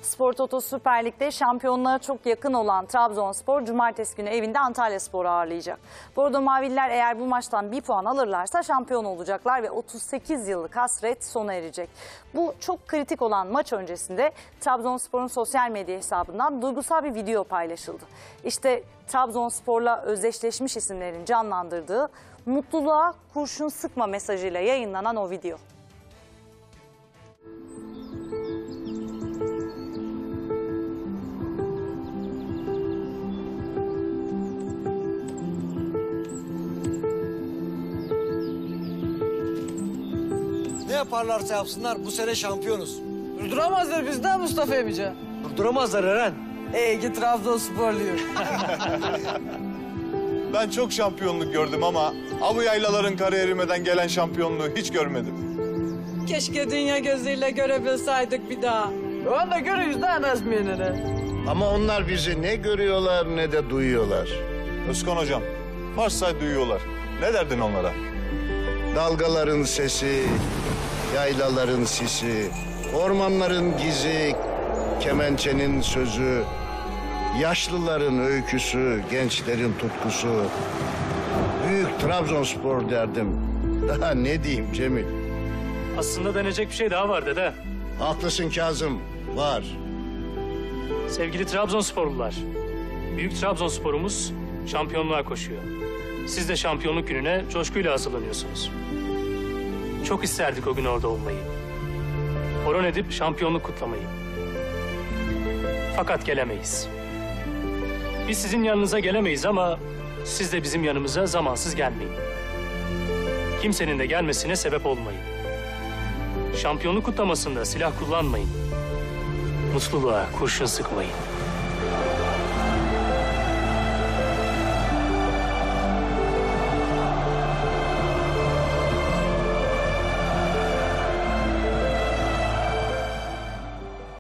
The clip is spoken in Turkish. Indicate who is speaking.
Speaker 1: Spor Toto Süper Lig'de şampiyonluğa çok yakın olan Trabzonspor cumartesi günü evinde Antalyaspor'u ağırlayacak. Bordo Mavililer eğer bu maçtan bir puan alırlarsa şampiyon olacaklar ve 38 yıllık hasret sona erecek. Bu çok kritik olan maç öncesinde Trabzonspor'un sosyal medya hesabından duygusal bir video paylaşıldı. İşte Trabzonspor'la özdeşleşmiş isimlerin canlandırdığı mutluluğa kurşun sıkma mesajıyla yayınlanan o video.
Speaker 2: Ne yaparlarsa yapsınlar bu sene şampiyonuz.
Speaker 3: Durduramazlar bizden Mustafa emice.
Speaker 2: Durduramazlar Eren.
Speaker 3: Git Trabzonsporluyum.
Speaker 4: Ben çok şampiyonluk gördüm ama bu yaylaların kariyerimden gelen şampiyonluğu hiç görmedim.
Speaker 3: Keşke dünya gözüyle görebilseydik bir daha. Onu da görürüz de Nazmiye'ne.
Speaker 5: Ama onlar bizi ne görüyorlar ne de duyuyorlar.
Speaker 4: Özkan hocam, varsa duyuyorlar. Ne derdin onlara?
Speaker 5: Dalgaların sesi, yaylaların sisi, ormanların gizi, kemençenin sözü, yaşlıların öyküsü, gençlerin tutkusu. Büyük Trabzonspor derdim. Daha ne diyeyim Cemil?
Speaker 6: Aslında denecek bir şey daha var dede.
Speaker 5: Haklısın Kazım, var.
Speaker 6: Sevgili Trabzonsporlular, büyük Trabzonsporumuz şampiyonluğa koşuyor. Siz de şampiyonluk gününe coşkuyla hazırlanıyorsunuz. Çok isterdik o gün orada olmayı. Horon edip şampiyonluk kutlamayı. Fakat gelemeyiz. Biz sizin yanınıza gelemeyiz ama siz de bizim yanımıza zamansız gelmeyin. Kimsenin de gelmesine sebep olmayın. Şampiyonluk kutlamasında silah kullanmayın. Mutluluğa kurşun sıkmayın.